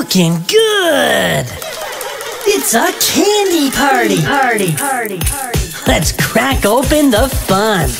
Looking good! It's a candy party! Let's crack open the fun!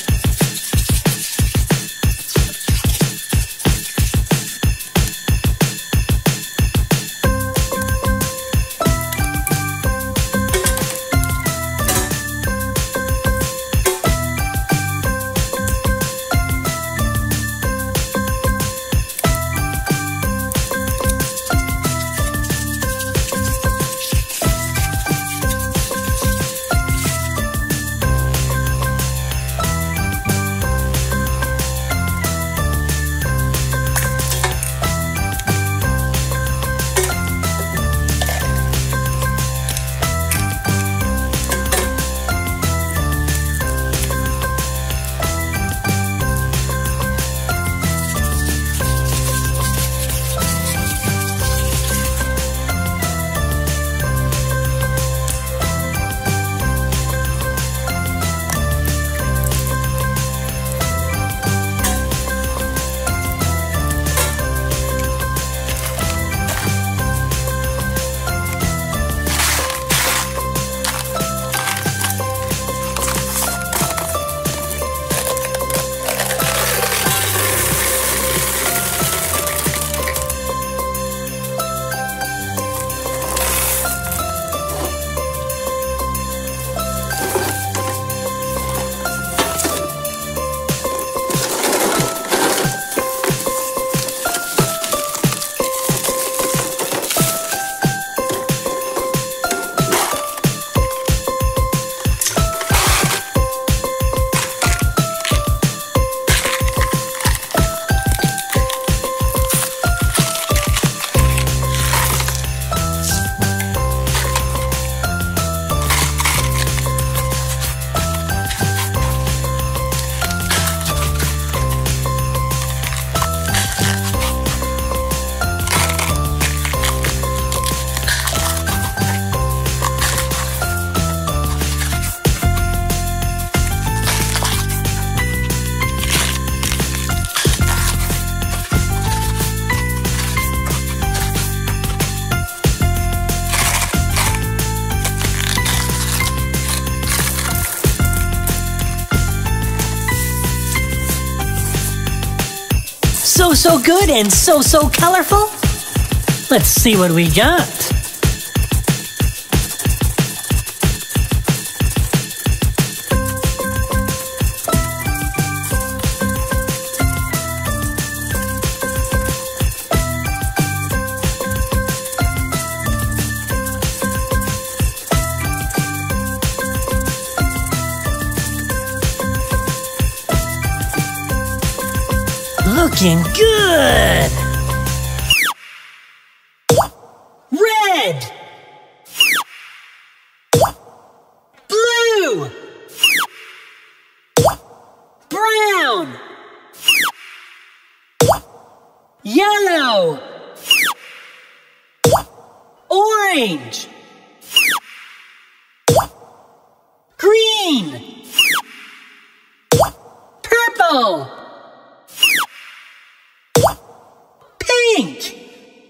So good and so colorful. Let's see what we got. Looking good! Red! Blue! Brown! Yellow! Orange! Green! Purple! Pink!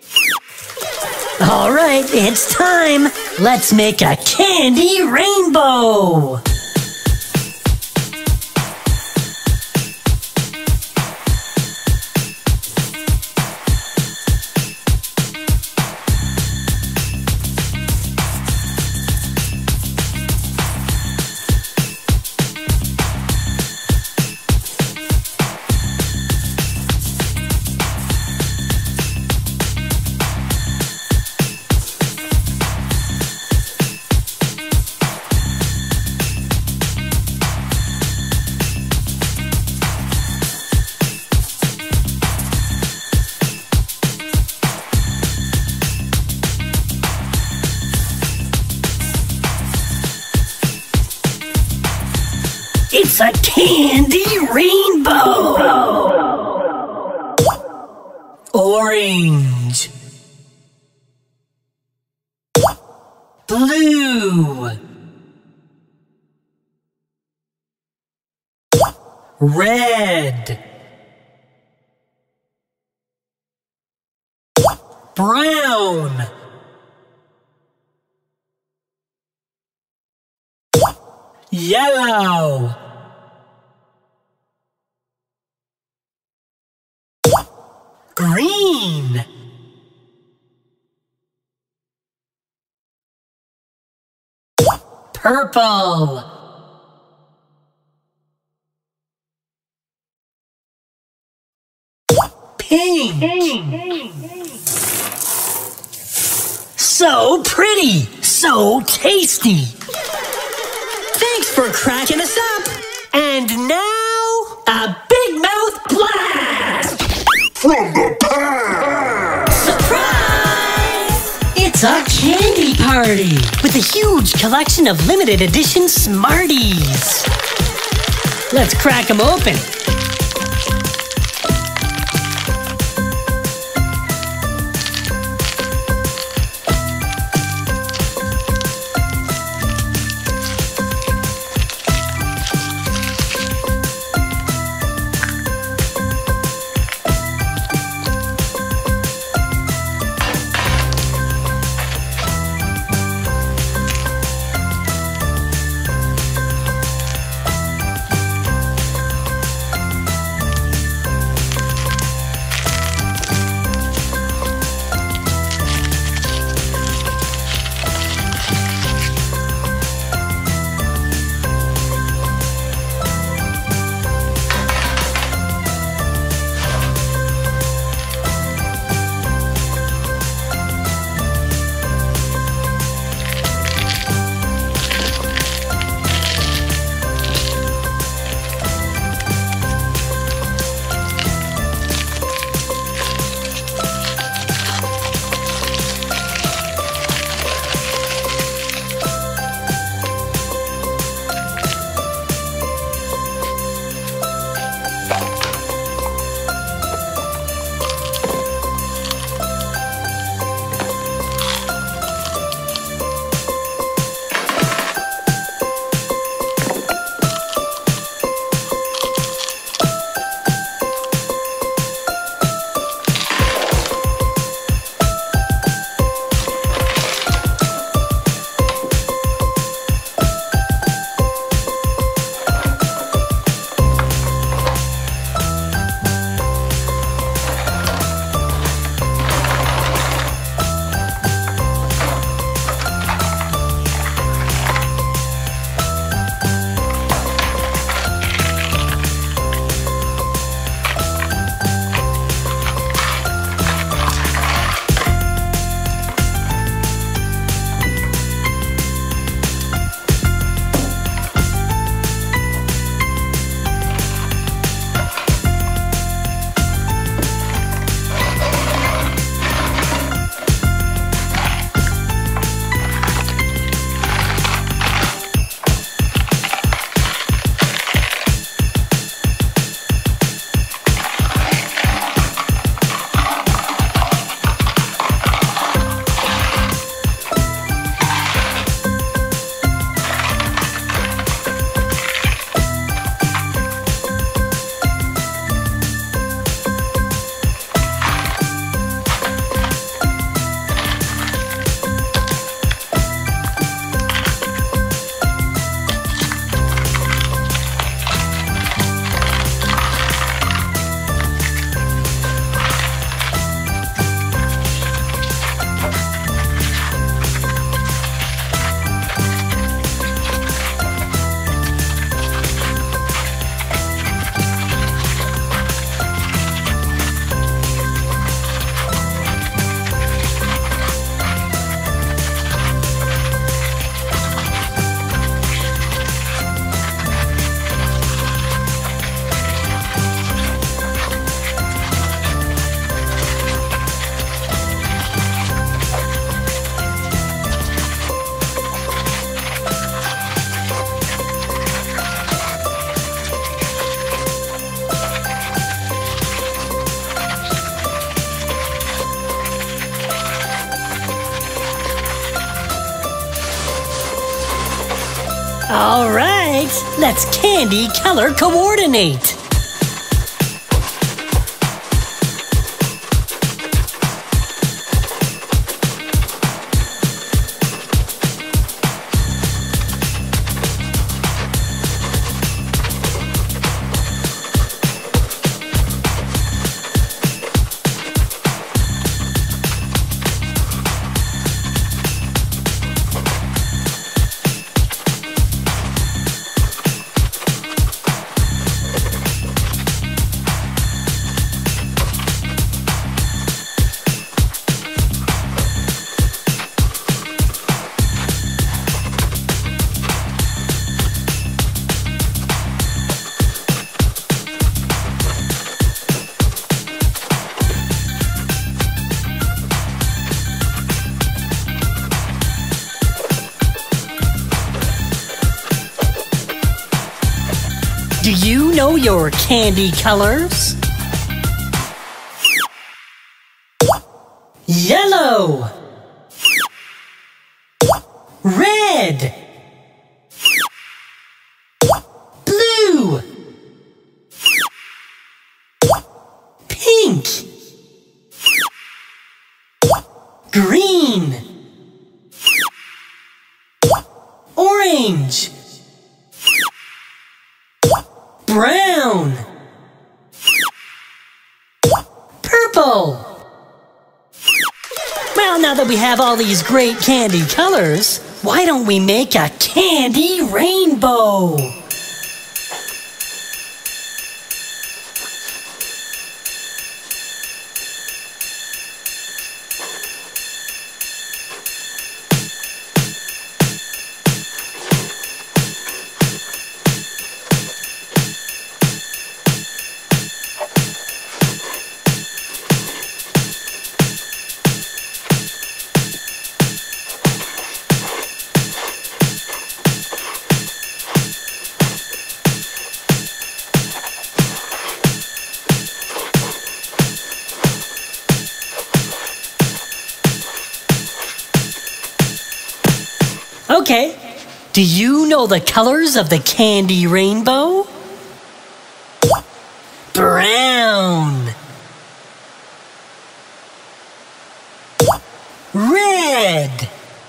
All right, it's time. Let's make a candy rainbow. It's a candy rainbow! Orange. Blue. Red. Brown. Yellow. Green. Purple. Pink. So pretty, so tasty. Thanks for cracking us up. And now, a big mouth blast from the past. Surprise! It's a candy party with a huge collection of limited edition Smarties. Let's crack them open. All right, let's candy color coordinate. Do you know your candy colors? Yellow, red, blue, pink, green, orange, brown, purple. Well, now that we have all these great candy colors, why don't we make a candy rainbow? Okay, do you know the colors of the candy rainbow? Brown, red,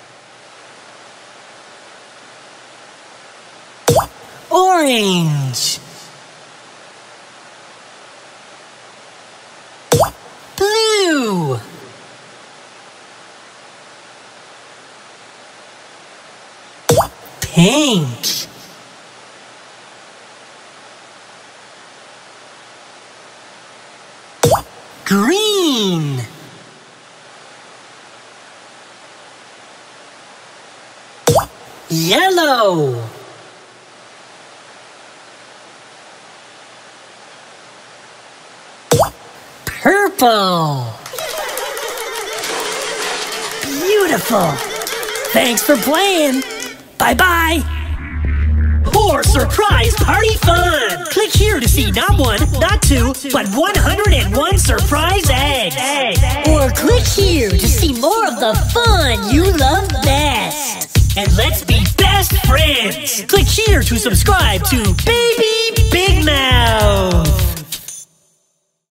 orange, blue, pink, green, yellow, purple. Beautiful. Thanks for playing. Bye-bye. More surprise party fun. Click here to see not one, not two, but 101 surprise eggs. Or click here to see more of the fun you love best. And let's be best friends. Click here to subscribe to Baby Big Mouth.